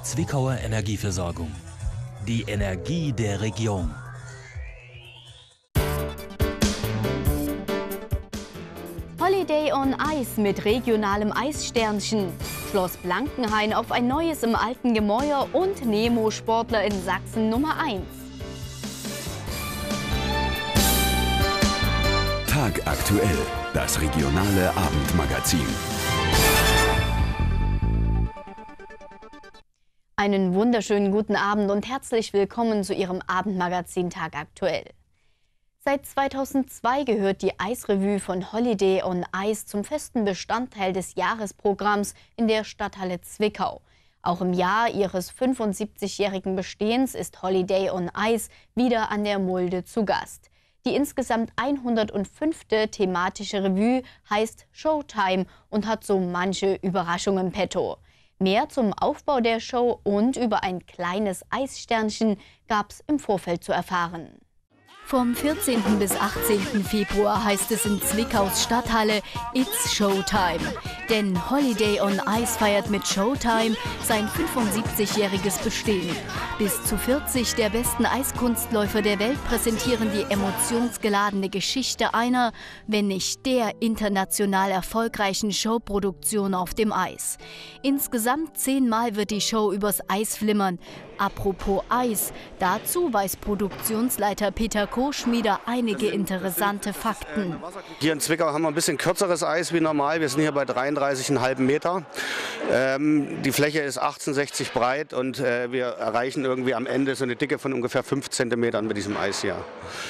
Zwickauer Energieversorgung. Die Energie der Region. Holiday on Ice mit regionalem Eissternchen. Schloss Blankenhain auf ein neues im alten Gemäuer und Nemo-Sportler in Sachsen Nummer 1. Tagaktuell, das regionale Abendmagazin. Einen wunderschönen guten Abend und herzlich willkommen zu Ihrem Abendmagazin Tagaktuell. Seit 2002 gehört die Eisrevue von Holiday on Ice zum festen Bestandteil des Jahresprogramms in der Stadthalle Zwickau. Auch im Jahr ihres 75-jährigen Bestehens ist Holiday on Ice wieder an der Mulde zu Gast. Die insgesamt 105. thematische Revue heißt Showtime und hat so manche Überraschungen im Petto. Mehr zum Aufbau der Show und über ein kleines Eissternchen gab es im Vorfeld zu erfahren. Vom 14. bis 18. Februar heißt es in Zwickaus Stadthalle It's Showtime. Denn Holiday on Ice feiert mit Showtime sein 75-jähriges Bestehen. Bis zu 40 der besten Eiskunstläufer der Welt präsentieren die emotionsgeladene Geschichte einer, wenn nicht der international erfolgreichen Showproduktion auf dem Eis. Insgesamt 10-mal wird die Show übers Eis flimmern. Apropos Eis, dazu weiß Produktionsleiter Peter Koschmieder einige interessante Fakten. Hier in Zwickau haben wir ein bisschen kürzeres Eis wie normal. Wir sind hier bei 33,5 Meter. Die Fläche ist 18,60 breit und wir erreichen irgendwie am Ende so eine Dicke von ungefähr 5 Zentimetern mit diesem Eis hier.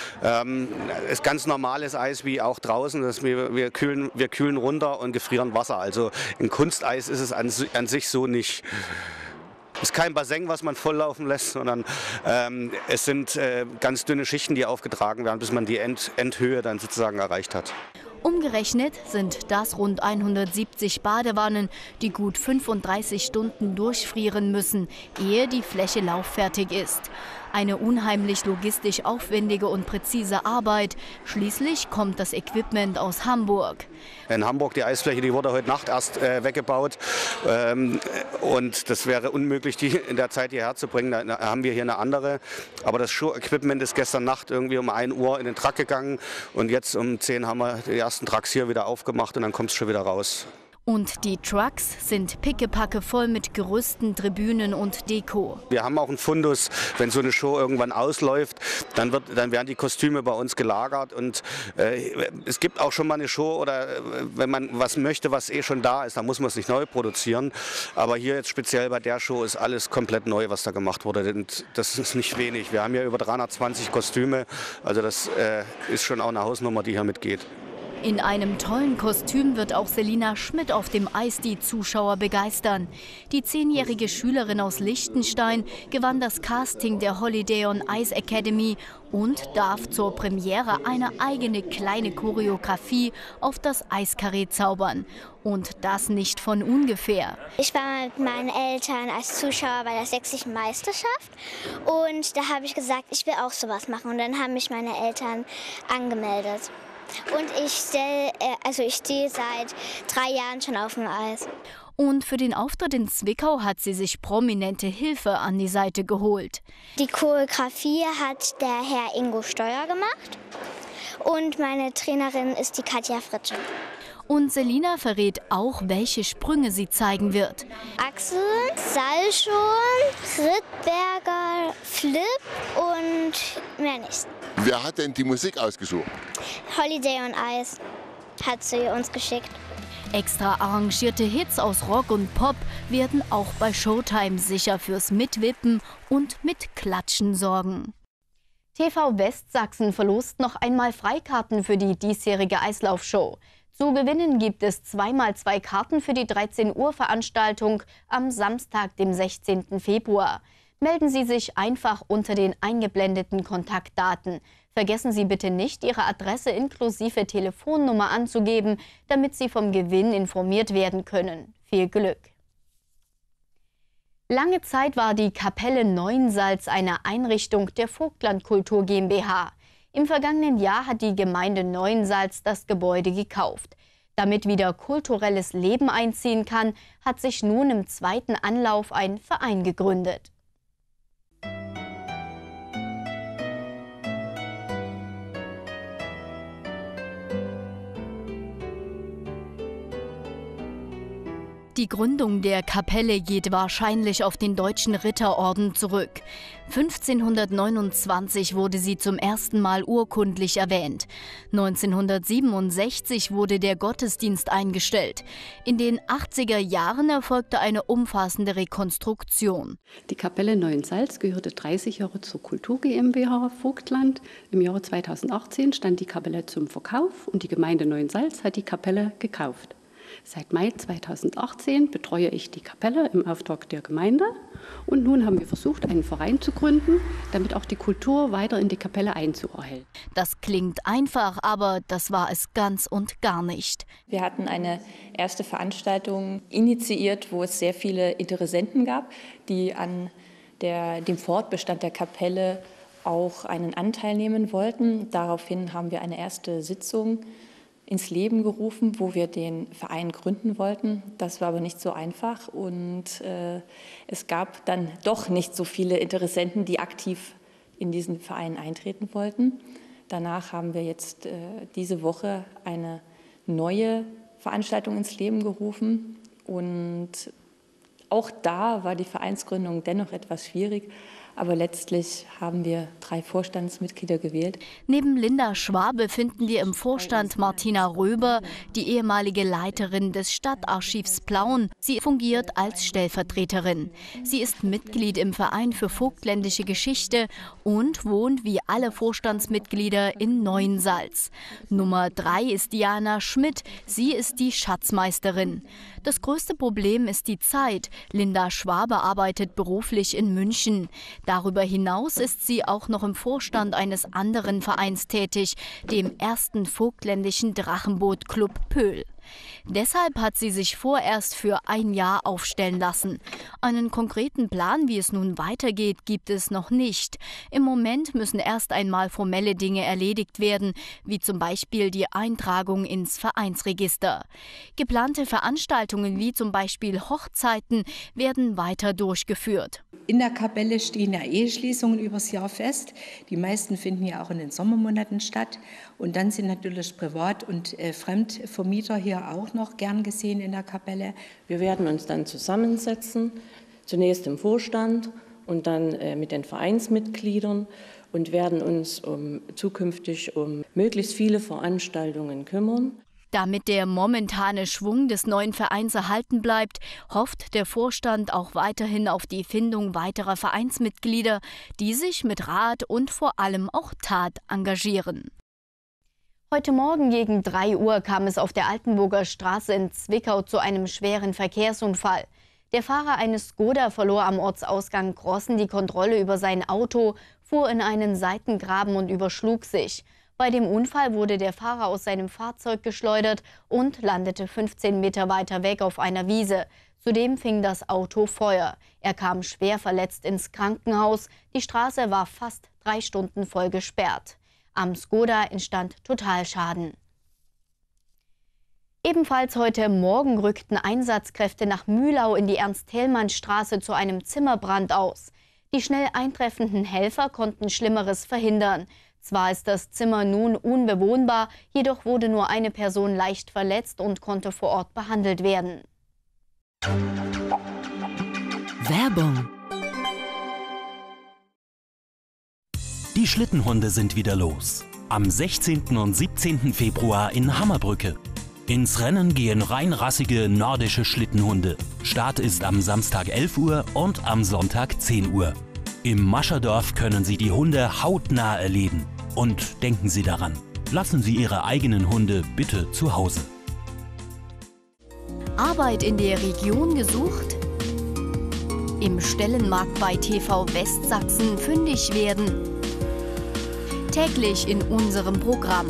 Ist ganz normales Eis wie auch draußen. Wir kühlen runter und gefrieren Wasser. Also ein Kunsteis ist es an sich so nicht. Es ist kein Bassin, was man volllaufen lässt, sondern es sind ganz dünne Schichten, die aufgetragen werden, bis man die Endhöhe dann sozusagen erreicht hat. Umgerechnet sind das rund 170 Badewannen, die gut 35 Stunden durchfrieren müssen, ehe die Fläche lauffertig ist. Eine unheimlich logistisch aufwendige und präzise Arbeit. Schließlich kommt das Equipment aus Hamburg. In Hamburg die Eisfläche, die wurde heute Nacht erst weggebaut. Und das wäre unmöglich, die in der Zeit hierher zu bringen. Da haben wir hier eine andere. Aber das Show-Equipment ist gestern Nacht irgendwie um 1 Uhr in den Truck gegangen. Und jetzt um 10 haben wir die ersten Trucks hier wieder aufgemacht und dann kommt es schon wieder raus. Und die Trucks sind pickepacke voll mit Gerüsten, Tribünen und Deko. Wir haben auch einen Fundus, wenn so eine Show irgendwann ausläuft, dann werden die Kostüme bei uns gelagert. Und es gibt auch schon mal eine Show oder wenn man was möchte, was eh schon da ist, dann muss man es nicht neu produzieren. Aber hier jetzt speziell bei der Show ist alles komplett neu, was da gemacht wurde. Und das ist nicht wenig. Wir haben hier über 320 Kostüme, also das ist schon auch eine Hausnummer, die hier mitgeht. In einem tollen Kostüm wird auch Selina Schmidt auf dem Eis die Zuschauer begeistern. Die 10-jährige Schülerin aus Liechtenstein gewann das Casting der Holiday on Ice Academy und darf zur Premiere eine eigene kleine Choreografie auf das Eiskarree zaubern. Und das nicht von ungefähr. Ich war mit meinen Eltern als Zuschauer bei der sächsischen Meisterschaft und da habe ich gesagt, ich will auch sowas machen. Und dann haben mich meine Eltern angemeldet. Und ich stehe seit 3 Jahren schon auf dem Eis. Und für den Auftritt in Zwickau hat sie sich prominente Hilfe an die Seite geholt. Die Choreografie hat der Herr Ingo Steuer gemacht und meine Trainerin ist die Katja Fritsche. Und Selina verrät auch, welche Sprünge sie zeigen wird. Achseln, Salchow, Rittberger, Flip und mehr nichts. Wer hat denn die Musik ausgesucht? Holiday on Ice hat sie uns geschickt. Extra arrangierte Hits aus Rock und Pop werden auch bei Showtime sicher fürs Mitwippen und Mitklatschen sorgen. TV Westsachsen verlost noch einmal Freikarten für die diesjährige Eislaufshow. Zu gewinnen gibt es 2x2 Karten für die 13 Uhr Veranstaltung am Samstag, dem 16. Februar. Melden Sie sich einfach unter den eingeblendeten Kontaktdaten. Vergessen Sie bitte nicht, Ihre Adresse inklusive Telefonnummer anzugeben, damit Sie vom Gewinn informiert werden können. Viel Glück! Lange Zeit war die Kapelle Neuensalz eine Einrichtung der Vogtland-Kultur GmbH. Im vergangenen Jahr hat die Gemeinde Neuensalz das Gebäude gekauft. Damit wieder kulturelles Leben einziehen kann, hat sich nun im zweiten Anlauf ein Verein gegründet. Die Gründung der Kapelle geht wahrscheinlich auf den Deutschen Ritterorden zurück. 1529 wurde sie zum ersten Mal urkundlich erwähnt. 1967 wurde der Gottesdienst eingestellt. In den 80er Jahren erfolgte eine umfassende Rekonstruktion. Die Kapelle Neuensalz gehörte 30 Jahre zur Kultur GmbH Vogtland. Im Jahre 2018 stand die Kapelle zum Verkauf und die Gemeinde Neuensalz hat die Kapelle gekauft. Seit Mai 2018 betreue ich die Kapelle im Auftrag der Gemeinde und nun haben wir versucht, einen Verein zu gründen, damit auch die Kultur weiter in die Kapelle Einzug erhält. Das klingt einfach, aber das war es ganz und gar nicht. Wir hatten eine erste Veranstaltung initiiert, wo es sehr viele Interessenten gab, die an dem Fortbestand der Kapelle auch einen Anteil nehmen wollten. Daraufhin haben wir eine erste Sitzung ins Leben gerufen, wo wir den Verein gründen wollten. Das war aber nicht so einfach und es gab dann doch nicht so viele Interessenten, die aktiv in diesen Verein eintreten wollten. Danach haben wir jetzt diese Woche eine neue Veranstaltung ins Leben gerufen und auch da war die Vereinsgründung dennoch etwas schwierig. Aber letztlich haben wir 3 Vorstandsmitglieder gewählt. Neben Linda Schwabe finden wir im Vorstand Martina Röber, die ehemalige Leiterin des Stadtarchivs Plauen. Sie fungiert als Stellvertreterin. Sie ist Mitglied im Verein für vogtländische Geschichte und wohnt wie alle Vorstandsmitglieder in Neuensalz. Nummer 3 ist Diana Schmidt. Sie ist die Schatzmeisterin. Das größte Problem ist die Zeit. Linda Schwabe arbeitet beruflich in München. Darüber hinaus ist sie auch noch im Vorstand eines anderen Vereins tätig, dem ersten vogtländischen Drachenboot-Club Pöhl. Deshalb hat sie sich vorerst für ein Jahr aufstellen lassen. Einen konkreten Plan, wie es nun weitergeht, gibt es noch nicht. Im Moment müssen erst einmal formelle Dinge erledigt werden, wie zum Beispiel die Eintragung ins Vereinsregister. Geplante Veranstaltungen wie zum Beispiel Hochzeiten werden weiter durchgeführt. In der Kapelle stehen ja Eheschließungen übers Jahr fest. Die meisten finden ja auch in den Sommermonaten statt. Und dann sind natürlich Privat- und Fremdvermieter hier auch noch gern gesehen in der Kapelle. Wir werden uns dann zusammensetzen, zunächst im Vorstand und dann mit den Vereinsmitgliedern und werden uns zukünftig um möglichst viele Veranstaltungen kümmern. Damit der momentane Schwung des neuen Vereins erhalten bleibt, hofft der Vorstand auch weiterhin auf die Findung weiterer Vereinsmitglieder, die sich mit Rat und vor allem auch Tat engagieren. Heute Morgen gegen 3 Uhr kam es auf der Altenburger Straße in Zwickau zu einem schweren Verkehrsunfall. Der Fahrer eines Skoda verlor am Ortsausgang Grossen die Kontrolle über sein Auto, fuhr in einen Seitengraben und überschlug sich. Bei dem Unfall wurde der Fahrer aus seinem Fahrzeug geschleudert und landete 15 Meter weiter weg auf einer Wiese. Zudem fing das Auto Feuer. Er kam schwer verletzt ins Krankenhaus. Die Straße war fast 3 Stunden voll gesperrt. Am Skoda entstand Totalschaden. Ebenfalls heute Morgen rückten Einsatzkräfte nach Mühlau in die Ernst-Thälmann-Straße zu einem Zimmerbrand aus. Die schnell eintreffenden Helfer konnten Schlimmeres verhindern. Zwar ist das Zimmer nun unbewohnbar, jedoch wurde nur eine Person leicht verletzt und konnte vor Ort behandelt werden. Werbung. Die Schlittenhunde sind wieder los. Am 16. und 17. Februar in Hammerbrücke. Ins Rennen gehen reinrassige nordische Schlittenhunde. Start ist am Samstag 11 Uhr und am Sonntag 10 Uhr. Im Mascherdorf können Sie die Hunde hautnah erleben. Und denken Sie daran, lassen Sie Ihre eigenen Hunde bitte zu Hause. Arbeit in der Region gesucht? Im Stellenmarkt bei TV Westsachsen fündig werden? Täglich in unserem Programm.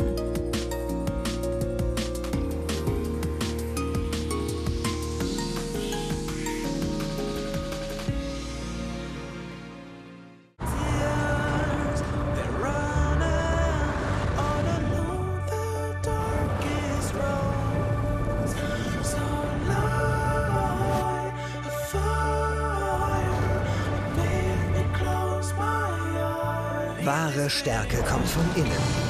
Wahre Stärke kommt von innen.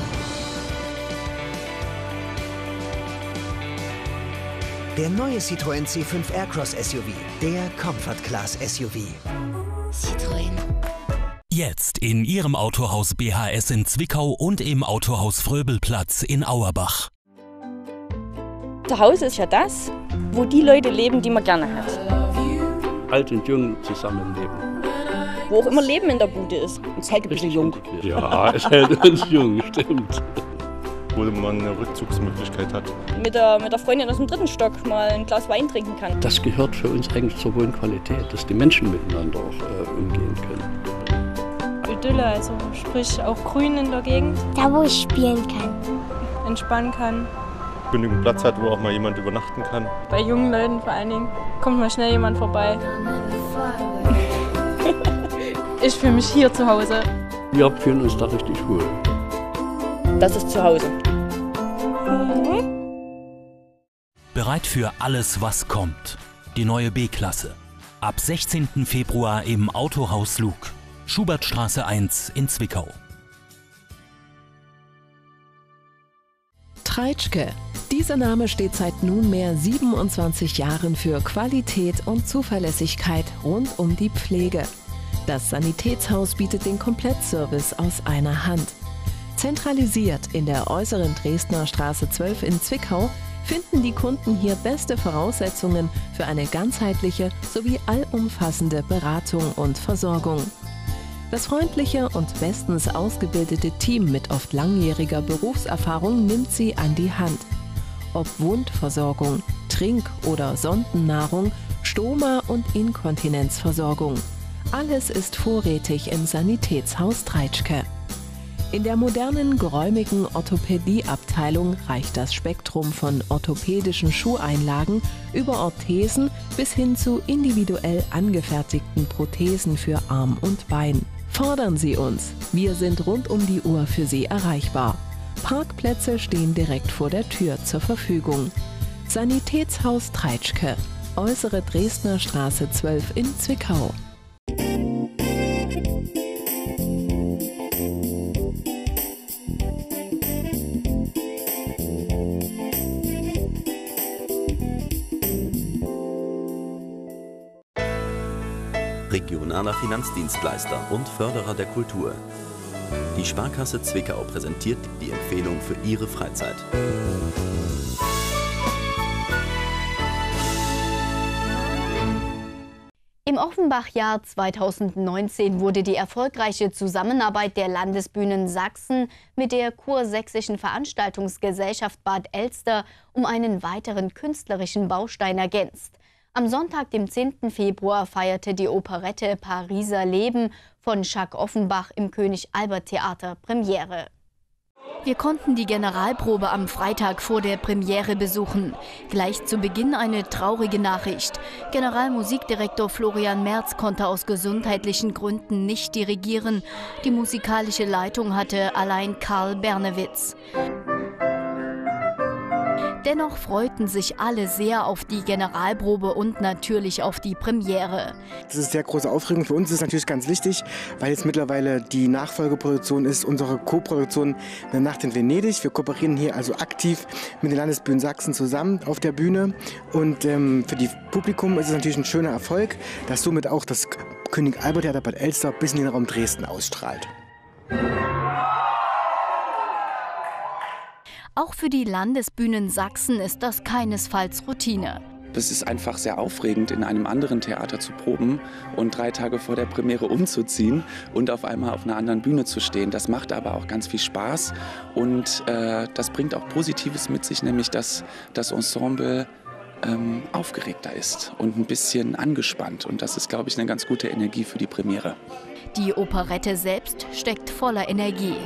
Der neue Citroën C5 Aircross SUV, der Comfort Class SUV. Citroën. Jetzt in Ihrem Autohaus BHS in Zwickau und im Autohaus Fröbelplatz in Auerbach. Zuhause ist ja das, wo die Leute leben, die man gerne hat. Alt und jung zusammenleben. Wo auch immer Leben in der Bude ist. Es hält ein bisschen jung. Ja, es hält uns jung, stimmt. Wo man eine Rückzugsmöglichkeit hat. Mit der Freundin aus dem 3. Stock mal ein Glas Wein trinken kann. Das gehört für uns eigentlich zur Wohnqualität, dass die Menschen miteinander auch umgehen können. Idylle, also sprich auch Grün in der Gegend. Da, wo ich spielen kann. Entspannen kann. Genügend Platz hat, wo auch mal jemand übernachten kann. Bei jungen Leuten vor allen Dingen kommt mal schnell jemand vorbei. Ich fühle mich hier zu Hause. Wir fühlen uns da richtig wohl. Das ist zu Hause. Bereit für alles, was kommt. Die neue B-Klasse. Ab 16. Februar im Autohaus Lug. Schubertstraße 1 in Zwickau. Treitschke. Dieser Name steht seit nunmehr 27 Jahren für Qualität und Zuverlässigkeit rund um die Pflege. Das Sanitätshaus bietet den Komplettservice aus einer Hand. Zentralisiert in der äußeren Dresdner Straße 12 in Zwickau finden die Kunden hier beste Voraussetzungen für eine ganzheitliche sowie allumfassende Beratung und Versorgung. Das freundliche und bestens ausgebildete Team mit oft langjähriger Berufserfahrung nimmt sie an die Hand. Ob Wundversorgung, Trink- oder Sondennahrung, Stoma- und Inkontinenzversorgung. Alles ist vorrätig im Sanitätshaus Treitschke. In der modernen, geräumigen Orthopädieabteilung reicht das Spektrum von orthopädischen Schuheinlagen über Orthesen bis hin zu individuell angefertigten Prothesen für Arm und Bein. Fordern Sie uns, wir sind rund um die Uhr für Sie erreichbar. Parkplätze stehen direkt vor der Tür zur Verfügung. Sanitätshaus Treitschke, äußere Dresdner Straße 12 in Zwickau. Regionaler Finanzdienstleister und Förderer der Kultur. Die Sparkasse Zwickau präsentiert die Empfehlung für Ihre Freizeit. Im Offenbach-Jahr 2019 wurde die erfolgreiche Zusammenarbeit der Landesbühnen Sachsen mit der Kursächsischen Veranstaltungsgesellschaft Bad Elster um einen weiteren künstlerischen Baustein ergänzt. Am Sonntag, dem 10. Februar, feierte die Operette Pariser Leben von Jacques Offenbach im König-Albert-Theater Premiere. Wir konnten die Generalprobe am Freitag vor der Premiere besuchen. Gleich zu Beginn eine traurige Nachricht. Generalmusikdirektor Florian Merz konnte aus gesundheitlichen Gründen nicht dirigieren. Die musikalische Leitung hatte allein Karl Bernewitz. Dennoch freuten sich alle sehr auf die Generalprobe und natürlich auf die Premiere. Das ist sehr große Aufregung. Für uns ist es natürlich ganz wichtig, weil jetzt mittlerweile die Nachfolgeproduktion ist, unsere Co-Produktion der Nacht in Venedig. Wir kooperieren hier also aktiv mit den Landesbühnen Sachsen zusammen auf der Bühne. Und für die Publikum ist es natürlich ein schöner Erfolg, dass somit auch das König-Albert-Theater Bad Elster bis in den Raum Dresden ausstrahlt. Auch für die Landesbühnen Sachsen ist das keinesfalls Routine. Es ist einfach sehr aufregend, in einem anderen Theater zu proben und 3 Tage vor der Premiere umzuziehen und auf einmal auf einer anderen Bühne zu stehen. Das macht aber auch ganz viel Spaß und das bringt auch Positives mit sich, nämlich dass das Ensemble aufgeregter ist und ein bisschen angespannt. Und das ist, glaube ich, eine ganz gute Energie für die Premiere. Die Operette selbst steckt voller Energie.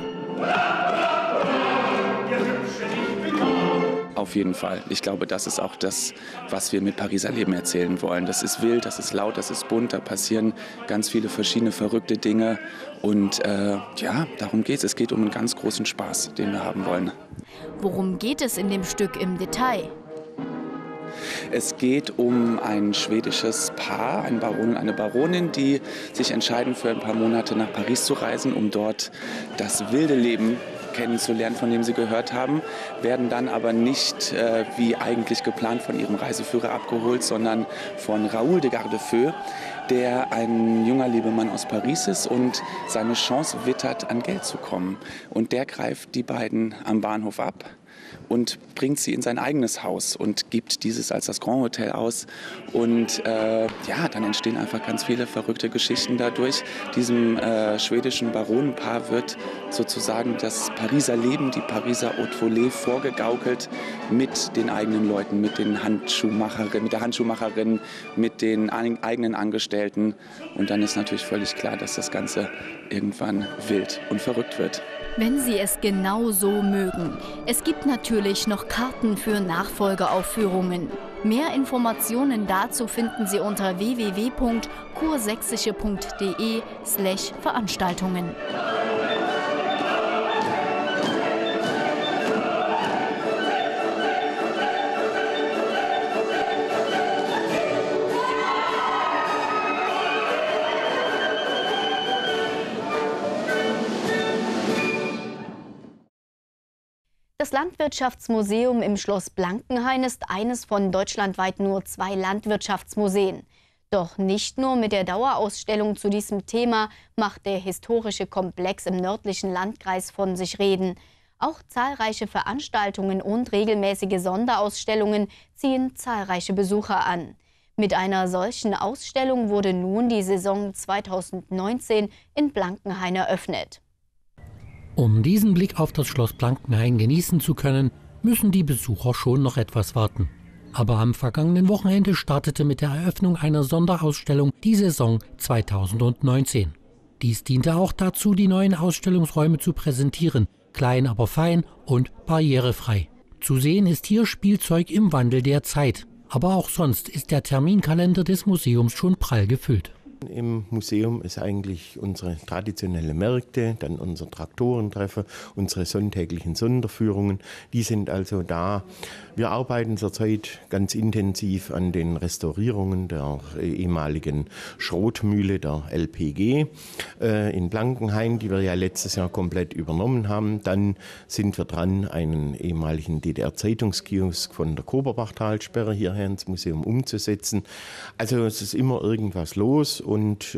Auf jeden Fall. Ich glaube, das ist auch das, was wir mit Pariser Leben erzählen wollen. Das ist wild, das ist laut, das ist bunt, da passieren ganz viele verschiedene verrückte Dinge. Und ja, darum geht es. Es geht um einen ganz großen Spaß, den wir haben wollen. Worum geht es in dem Stück im Detail? Es geht um ein schwedisches Paar, ein Baron und eine Baronin, die sich entscheiden, für ein paar Monate nach Paris zu reisen, um dort das wilde Leben kennenzulernen, von dem sie gehört haben, werden dann aber nicht wie eigentlich geplant von ihrem Reiseführer abgeholt, sondern von Raoul de Gardefeu, der ein junger Lebemann aus Paris ist und seine Chance wittert, an Geld zu kommen. Und der greift die beiden am Bahnhof ab und bringt sie in sein eigenes Haus und gibt dieses als das Grand Hotel aus. Und dann entstehen einfach ganz viele verrückte Geschichten dadurch. Diesem schwedischen Baronenpaar wird sozusagen das Pariser Leben, die Pariser Haute Volée vorgegaukelt mit den eigenen Leuten, mit der Handschuhmacherin, mit den eigenen Angestellten. Und dann ist natürlich völlig klar, dass das Ganze irgendwann wild und verrückt wird. Wenn Sie es genau so mögen. Es gibt natürlich noch Karten für Nachfolgeaufführungen. Mehr Informationen dazu finden Sie unter www.kursächsische.de/Veranstaltungen. Das Landwirtschaftsmuseum im Schloss Blankenhain ist eines von deutschlandweit nur 2 Landwirtschaftsmuseen. Doch nicht nur mit der Dauerausstellung zu diesem Thema macht der historische Komplex im nördlichen Landkreis von sich reden. Auch zahlreiche Veranstaltungen und regelmäßige Sonderausstellungen ziehen zahlreiche Besucher an. Mit einer solchen Ausstellung wurde nun die Saison 2019 in Blankenhain eröffnet. Um diesen Blick auf das Schloss Blankenhain genießen zu können, müssen die Besucher schon noch etwas warten. Aber am vergangenen Wochenende startete mit der Eröffnung einer Sonderausstellung die Saison 2019. Dies diente auch dazu, die neuen Ausstellungsräume zu präsentieren, klein aber fein und barrierefrei. Zu sehen ist hier Spielzeug im Wandel der Zeit. Aber auch sonst ist der Terminkalender des Museums schon prall gefüllt. Im Museum ist eigentlich unsere traditionelle Märkte, dann unser Traktorentreffen, unsere sonntäglichen Sonderführungen, die sind also da. Wir arbeiten zurzeit ganz intensiv an den Restaurierungen der ehemaligen Schrotmühle der LPG in Blankenhain, die wir ja letztes Jahr komplett übernommen haben. Dann sind wir dran, einen ehemaligen DDR-Zeitungskiosk von der Koberbachtalsperre hierher ins Museum umzusetzen. Also es ist immer irgendwas los. Und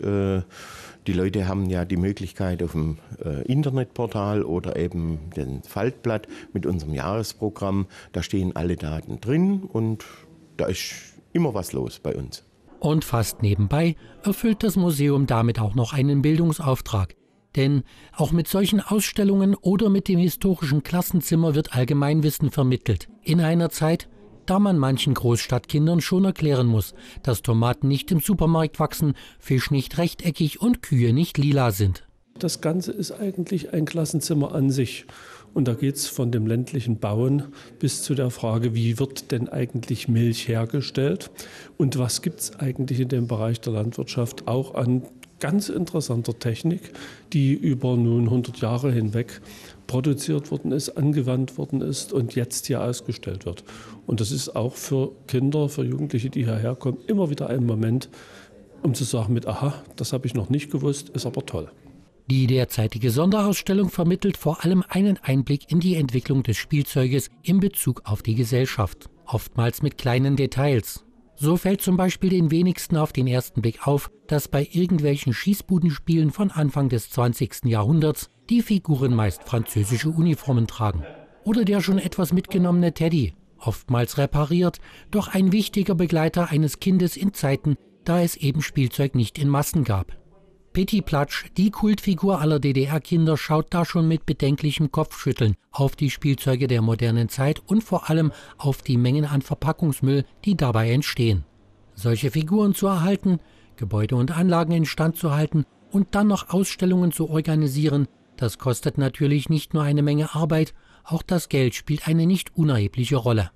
die Leute haben ja die Möglichkeit auf dem Internetportal oder eben dem Faltblatt mit unserem Jahresprogramm, da stehen alle Daten drin und da ist immer was los bei uns. Und fast nebenbei erfüllt das Museum damit auch noch einen Bildungsauftrag. Denn auch mit solchen Ausstellungen oder mit dem historischen Klassenzimmer wird Allgemeinwissen vermittelt. In einer Zeit, da man manchen Großstadtkindern schon erklären muss, dass Tomaten nicht im Supermarkt wachsen, Fisch nicht rechteckig und Kühe nicht lila sind. Das Ganze ist eigentlich ein Klassenzimmer an sich. Und da geht es von dem ländlichen Bauen bis zu der Frage, wie wird denn eigentlich Milch hergestellt und was gibt es eigentlich in dem Bereich der Landwirtschaft auch an ganz interessanter Technik, die über nun 100 Jahre hinweg produziert worden ist, angewandt worden ist und jetzt hier ausgestellt wird. Und das ist auch für Kinder, für Jugendliche, die hierher kommen, immer wieder ein Moment, um zu sagen mit, aha, das habe ich noch nicht gewusst, ist aber toll. Die derzeitige Sonderausstellung vermittelt vor allem einen Einblick in die Entwicklung des Spielzeuges in Bezug auf die Gesellschaft, oftmals mit kleinen Details. So fällt zum Beispiel den wenigsten auf den ersten Blick auf, dass bei irgendwelchen Schießbudenspielen von Anfang des 20. Jahrhunderts die Figuren meist französische Uniformen tragen. Oder der schon etwas mitgenommene Teddy, oftmals repariert, doch ein wichtiger Begleiter eines Kindes in Zeiten, da es eben Spielzeug nicht in Massen gab. Petit Platsch, die Kultfigur aller DDR-Kinder, schaut da schon mit bedenklichem Kopfschütteln auf die Spielzeuge der modernen Zeit und vor allem auf die Mengen an Verpackungsmüll, die dabei entstehen. Solche Figuren zu erhalten, Gebäude und Anlagen instand zu halten und dann noch Ausstellungen zu organisieren, das kostet natürlich nicht nur eine Menge Arbeit, auch das Geld spielt eine nicht unerhebliche Rolle.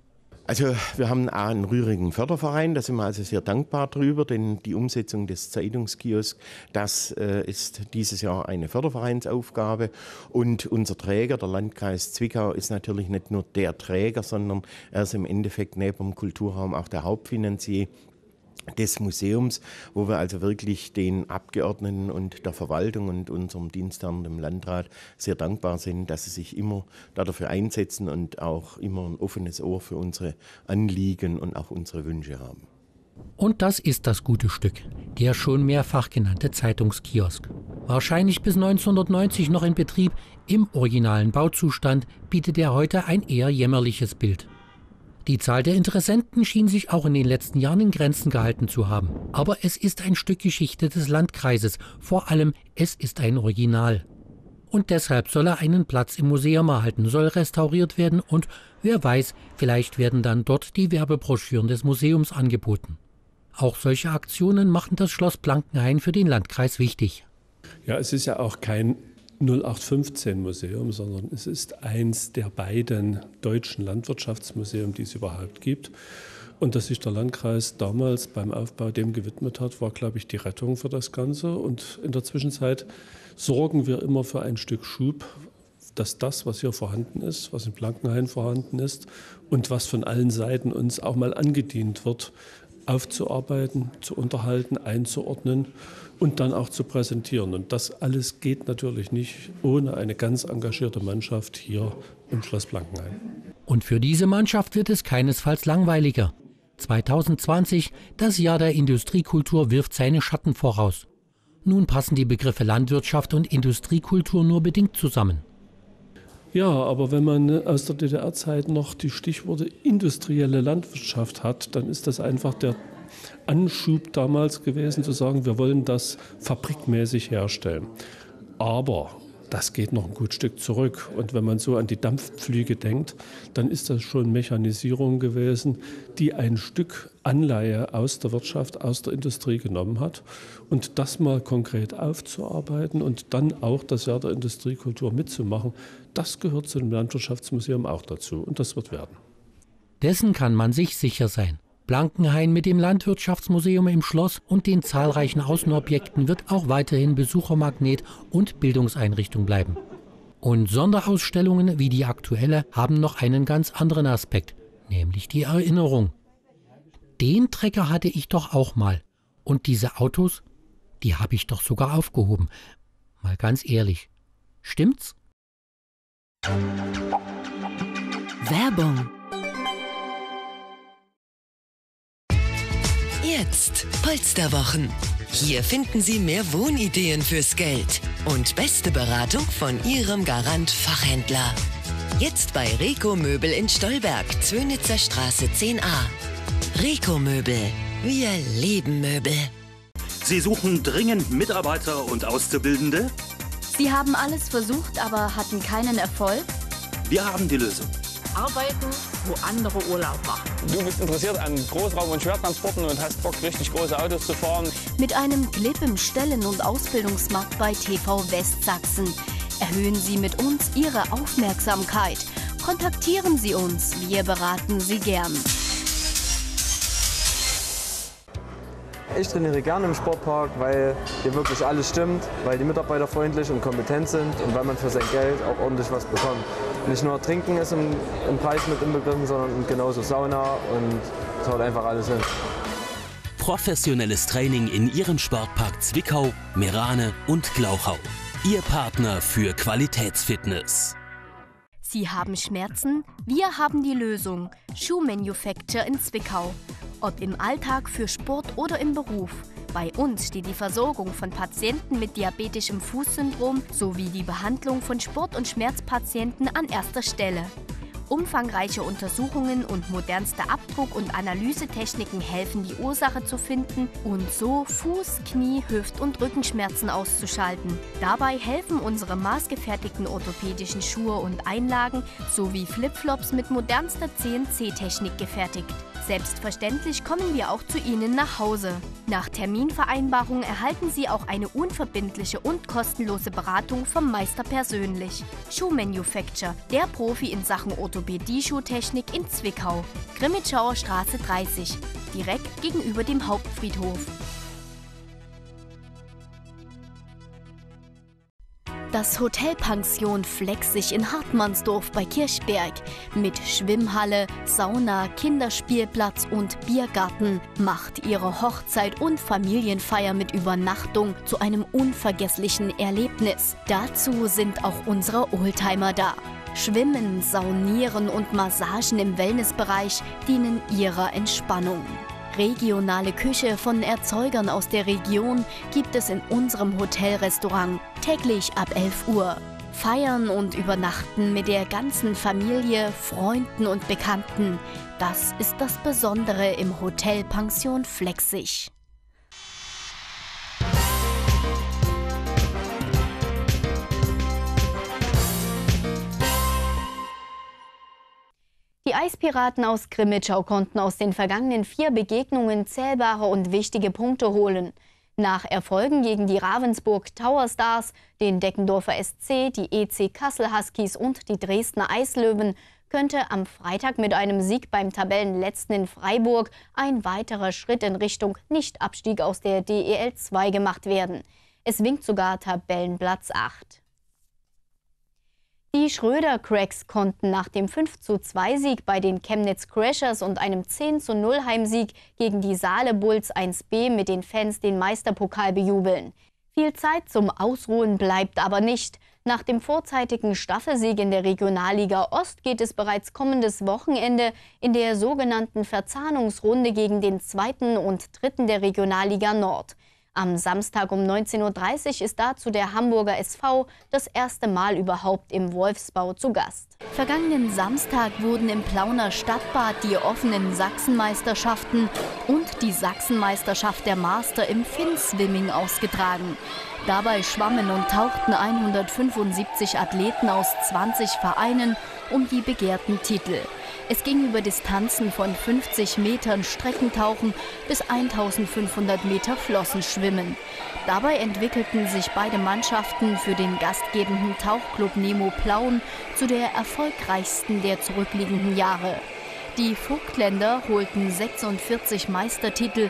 Also wir haben auch einen rührigen Förderverein, da sind wir also sehr dankbar drüber, denn die Umsetzung des Zeitungskiosks, das ist dieses Jahr eine Fördervereinsaufgabe. Und unser Träger, der Landkreis Zwickau, ist natürlich nicht nur der Träger, sondern er ist im Endeffekt neben dem Kulturraum auch der Hauptfinanzier des Museums, wo wir also wirklich den Abgeordneten und der Verwaltung und unserem Dienstherrn, dem Landrat, sehr dankbar sind, dass sie sich immer dafür einsetzen und auch immer ein offenes Ohr für unsere Anliegen und auch unsere Wünsche haben. Und das ist das gute Stück, der schon mehrfach genannte Zeitungskiosk. Wahrscheinlich bis 1990 noch in Betrieb, im originalen Bauzustand bietet er heute ein eher jämmerliches Bild. Die Zahl der Interessenten schien sich auch in den letzten Jahren in Grenzen gehalten zu haben. Aber es ist ein Stück Geschichte des Landkreises. Vor allem, es ist ein Original. Und deshalb soll er einen Platz im Museum erhalten, soll restauriert werden und, wer weiß, vielleicht werden dann dort die Werbebroschüren des Museums angeboten. Auch solche Aktionen machen das Schloss Blankenhain für den Landkreis wichtig. Ja, es ist ja auch kein 0815-Museum, sondern es ist eins der beiden deutschen Landwirtschaftsmuseen, die es überhaupt gibt. Und dass sich der Landkreis damals beim Aufbau dem gewidmet hat, war, glaube ich, die Rettung für das Ganze. Und in der Zwischenzeit sorgen wir immer für ein Stück Schub, dass das, was hier vorhanden ist, was in Blankenhain vorhanden ist und was von allen Seiten uns auch mal angedient wird, aufzuarbeiten, zu unterhalten, einzuordnen und dann auch zu präsentieren. Und das alles geht natürlich nicht ohne eine ganz engagierte Mannschaft hier im Schloss Blankenhain. Und für diese Mannschaft wird es keinesfalls langweiliger. 2020, das Jahr der Industriekultur, wirft seine Schatten voraus. Nun passen die Begriffe Landwirtschaft und Industriekultur nur bedingt zusammen. Ja, aber wenn man aus der DDR-Zeit noch die Stichworte industrielle Landwirtschaft hat, dann ist das einfach der Anschub damals gewesen, zu sagen, wir wollen das fabrikmäßig herstellen. Aber das geht noch ein gutes Stück zurück. Und wenn man so an die Dampfpflüge denkt, dann ist das schon Mechanisierung gewesen, die ein Stück Anleihe aus der Wirtschaft, aus der Industrie genommen hat. Und das mal konkret aufzuarbeiten und dann auch das Jahr der Industriekultur mitzumachen, das gehört zu dem Landwirtschaftsmuseum auch dazu. Und das wird werden. Dessen kann man sich sicher sein. Blankenhain mit dem Landwirtschaftsmuseum im Schloss und den zahlreichen Außenobjekten wird auch weiterhin Besuchermagnet und Bildungseinrichtung bleiben. Und Sonderausstellungen wie die aktuelle haben noch einen ganz anderen Aspekt, nämlich die Erinnerung. Den Trecker hatte ich doch auch mal. Und diese Autos, die habe ich doch sogar aufgehoben. Mal ganz ehrlich, stimmt's? Werbung. Jetzt Polsterwochen. Hier finden Sie mehr Wohnideen fürs Geld und beste Beratung von Ihrem Garant Fachhändler. Jetzt bei Reco Möbel in Stolberg, Zwönitzer Straße 10a. Reco Möbel. Wir lieben Möbel. Sie suchen dringend Mitarbeiter und Auszubildende? Sie haben alles versucht, aber hatten keinen Erfolg? Wir haben die Lösung. Arbeiten, wo andere Urlaub machen. Du bist interessiert an Großraum- und Schwertransporten und hast Bock, richtig große Autos zu fahren. Mit einem Clip im Stellen- und Ausbildungsmarkt bei TV Westsachsen erhöhen Sie mit uns Ihre Aufmerksamkeit. Kontaktieren Sie uns, wir beraten Sie gern. Ich trainiere gerne im Sportpark, weil hier wirklich alles stimmt, weil die Mitarbeiter freundlich und kompetent sind und weil man für sein Geld auch ordentlich was bekommt. Nicht nur Trinken ist im Preis mit inbegriffen, sondern genauso Sauna und es haut einfach alles hin. Professionelles Training in Ihrem Sportpark Zwickau, Meerane und Glauchau. Ihr Partner für Qualitätsfitness. Sie haben Schmerzen? Wir haben die Lösung. Shoe Manufacture in Zwickau. Ob im Alltag, für Sport oder im Beruf. Bei uns steht die Versorgung von Patienten mit diabetischem Fußsyndrom sowie die Behandlung von Sport- und Schmerzpatienten an erster Stelle. Umfangreiche Untersuchungen und modernste Abdruck- und Analysetechniken helfen, die Ursache zu finden und so Fuß-, Knie-, Hüft- und Rückenschmerzen auszuschalten. Dabei helfen unsere maßgefertigten orthopädischen Schuhe und Einlagen sowie Flipflops mit modernster CNC-Technik gefertigt. Selbstverständlich kommen wir auch zu Ihnen nach Hause. Nach Terminvereinbarung erhalten Sie auch eine unverbindliche und kostenlose Beratung vom Meister persönlich. Shoe Manufacture, der Profi in Sachen Orthopädie-Schuhtechnik in Zwickau. Grimmitschauer Straße 30, direkt gegenüber dem Hauptfriedhof. Das Hotelpension Flexig in Hartmannsdorf bei Kirchberg mit Schwimmhalle, Sauna, Kinderspielplatz und Biergarten macht Ihre Hochzeit und Familienfeier mit Übernachtung zu einem unvergesslichen Erlebnis. Dazu sind auch unsere Oldtimer da. Schwimmen, Saunieren und Massagen im Wellnessbereich dienen Ihrer Entspannung. Regionale Küche von Erzeugern aus der Region gibt es in unserem Hotelrestaurant täglich ab 11 Uhr. Feiern und übernachten mit der ganzen Familie, Freunden und Bekannten, das ist das Besondere im Hotelpension Flexig. Die Eispiraten aus Grimmitschau konnten aus den vergangenen 4 Begegnungen zählbare und wichtige Punkte holen. Nach Erfolgen gegen die Ravensburg Tower Stars, den Deckendorfer SC, die EC Kassel Huskies und die Dresdner Eislöwen könnte am Freitag mit einem Sieg beim Tabellenletzten in Freiburg ein weiterer Schritt in Richtung Nichtabstieg aus der DEL 2 gemacht werden. Es winkt sogar Tabellenplatz 8. Die Schröder-Cracks konnten nach dem 5:2-Sieg bei den Chemnitz Crashers und einem 10:0 Heimsieg gegen die Saale Bulls 1B mit den Fans den Meisterpokal bejubeln. Viel Zeit zum Ausruhen bleibt aber nicht. Nach dem vorzeitigen Staffelsieg in der Regionalliga Ost geht es bereits kommendes Wochenende in der sogenannten Verzahnungsrunde gegen den 2. und 3. der Regionalliga Nord. Am Samstag um 19:30 Uhr ist dazu der Hamburger SV das erste Mal überhaupt im Wolfsbau zu Gast. Vergangenen Samstag wurden im Plauner Stadtbad die offenen Sachsenmeisterschaften und die Sachsenmeisterschaft der Master im Finn-Swimming ausgetragen. Dabei schwammen und tauchten 175 Athleten aus 20 Vereinen um die begehrten Titel. Es ging über Distanzen von 50 Metern Streckentauchen bis 1500 Meter Flossenschwimmen. Dabei entwickelten sich beide Mannschaften für den gastgebenden Tauchclub Nemo Plauen zu der erfolgreichsten der zurückliegenden Jahre. Die Vogtländer holten 46 Meistertitel,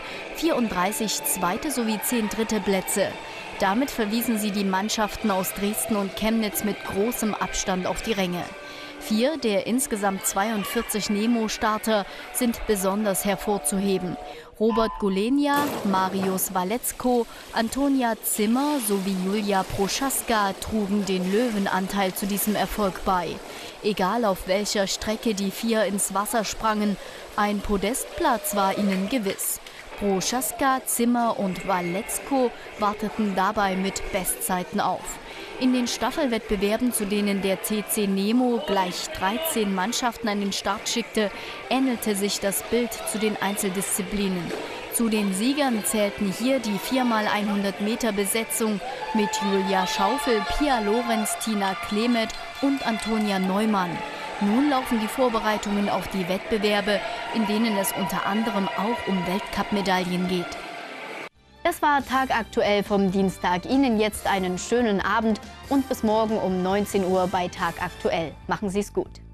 34 zweite sowie 10 dritte Plätze. Damit verwiesen sie die Mannschaften aus Dresden und Chemnitz mit großem Abstand auf die Ränge. 4 der insgesamt 42 Nemo-Starter sind besonders hervorzuheben. Robert Golenia, Marius Waletzko, Antonia Zimmer sowie Julia Proschaska trugen den Löwenanteil zu diesem Erfolg bei. Egal auf welcher Strecke die 4 ins Wasser sprangen, ein Podestplatz war ihnen gewiss. Proschaska, Zimmer und Waletzko warteten dabei mit Bestzeiten auf. In den Staffelwettbewerben, zu denen der TC Nemo gleich 13 Mannschaften an den Start schickte, ähnelte sich das Bild zu den Einzeldisziplinen. Zu den Siegern zählten hier die 4x100 Meter Besetzung mit Julia Schaufel, Pia Lorenz, Tina Klemet und Antonia Neumann. Nun laufen die Vorbereitungen auf die Wettbewerbe, in denen es unter anderem auch um Weltcup-Medaillen geht. Das war Tagaktuell vom Dienstag. Ihnen jetzt einen schönen Abend und bis morgen um 19 Uhr bei Tagaktuell. Machen Sie es gut.